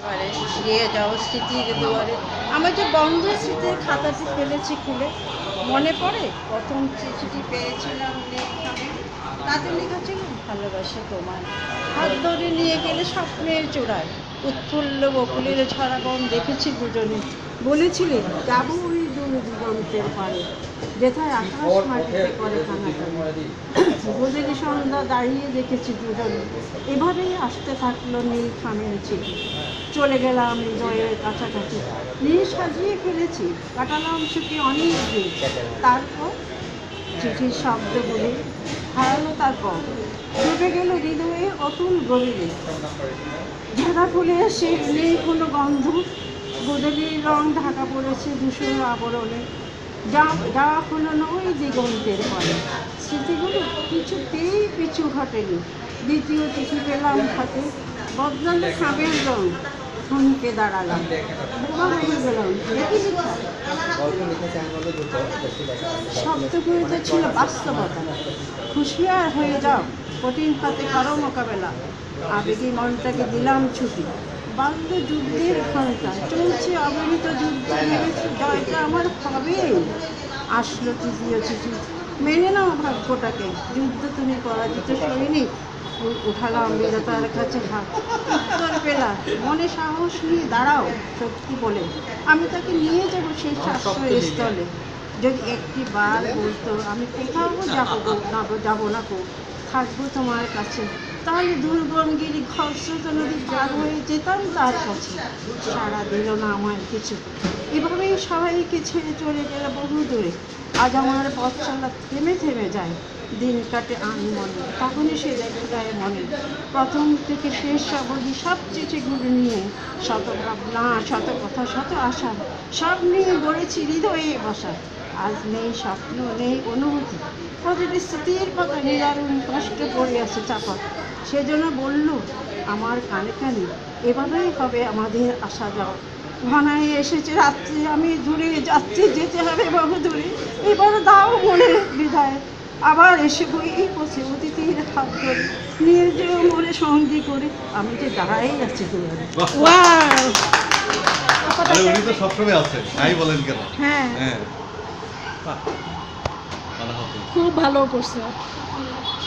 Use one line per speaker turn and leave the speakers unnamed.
পারে গিয়ে যাও স্মৃতির দুয়ারে। আমার যে বন্ধ স্মৃতির খাতাটি ফেলেছি খুলে, মনে পড়ে প্রথম চিঠিটি পেয়েছিলাম লেখামে, তাতে লেখা ছিল ভালোবাসি তোমায়, হাত ধরে নিয়ে গেলে স্বপ্নের চূড়ায়, উৎফুল্ল বকুলের ঝরাগম দেখেছি দুজনে, বলেছিলে যাবো ওই দূর দিগন্তের পারে, যেথায় আকাশ মাটিতে করে টানাটানি, গোধূলি সন্ধ্যা দাঁড়িয়ে দেখেছি দুজনে, এভাবেই আসতে থাকলো নীল খামের চিঠি। চলে গেলাম হৃদয়ের কাছাকাছি, নীল সাজিয়ে ফেলেছি, কাটালাম সুখে অনেক দিন। তারপর চিঠির শব্দগুলি হারালো, তারপর ডুবে গেল হৃদয়ে অতুল গভীরে। ঝাঁদা ফুলের সে নেই কোনো গন্ধ, গোধূলির রং ঢাকা পড়েছে ধূসর আবরণে, যাওয়া হলো নয় দিগন্তের পরে। স্মৃতিগুলো কিছুতেই পিছু ঘটেনি। দ্বিতীয় চিঠি পেলাম হাতে, বদলালো খামের রং, থমকে দাঁড়ালাম, বোমা হয়ে গেলাম। দেখি লেখা শব্দগুলিতে ছিল বাস্তবতা, হুঁশিয়ার হয়ে যাও, কঠিন হাতে করো মোকাবেলা। আবেগী মনটাকে দিলাম ছুটি, বাল্য যুদ্ধের ঘন্টা চলছে অবহিত যুদ্ধ, ভেবেছি জয়টা আমার হবে। আসলো তৃতীয় চিঠি, মেনে নাও ভাগ্যটাকে, যুদ্ধ তুমি পরাজিত সৈনিক। উঠালাম বিরতার কাছে হাত, উত্তর পেলাম মনে সাহস নিয়ে দাঁড়াও, সত্যি বলে আমি তাকে নিয়ে যাবো সেই সাশ্রয় স্থলে। যদি একটি বার বলতো আমি কোথাও যাবো না গো, থাকবো তোমার কাছে, তাহলে দুর্গমগিরি খরস্রোত নদী পার হয়ে যেতাম তার কাছে। সাড়া দিল না আমার কিছু, এভাবেই সবাইকে ছেড়ে চলে গেল বহু দূরে। আজ আমার পথ চলা থেমে থেমে যায়, দিন কাটে আনমনে, তখনই সে দেখে দেয় মনে, প্রথম থেকে শেষ অবধি সব চিঠিগুলো নিয়ে, শত ভাবনা, শত কথা, শত আশা, সব নিয়ে গড়েছি হৃদয়ে বসা। আজ নেই স্বপ্ন, নেই অনুভূতি, প্রতিটি স্মৃতির পাতা নিরারুণ কষ্ট পড়ে আছে চাপা। সেজন্য বলল আমার কানে কানে, এভাবেই হবে আমাদের আসা যাওয়া। ঘনায় এসেছে রাত্রি, আমি দূরে যাচ্ছি, যেতে হবে বহু দূরে, এবার দাও মনে বিদায়। আবার এসে বই বসে অতিথির হাত ধরে, নিয়ে যেও মনে সঙ্গী করে, আমি যে দাঁড়াই আছি দুয়ারে।
উনি তো সবসময় আছেন, নাই বলেন কেন?
হ্যাঁ,
হ্যাঁ,
খুব ভালো করছে।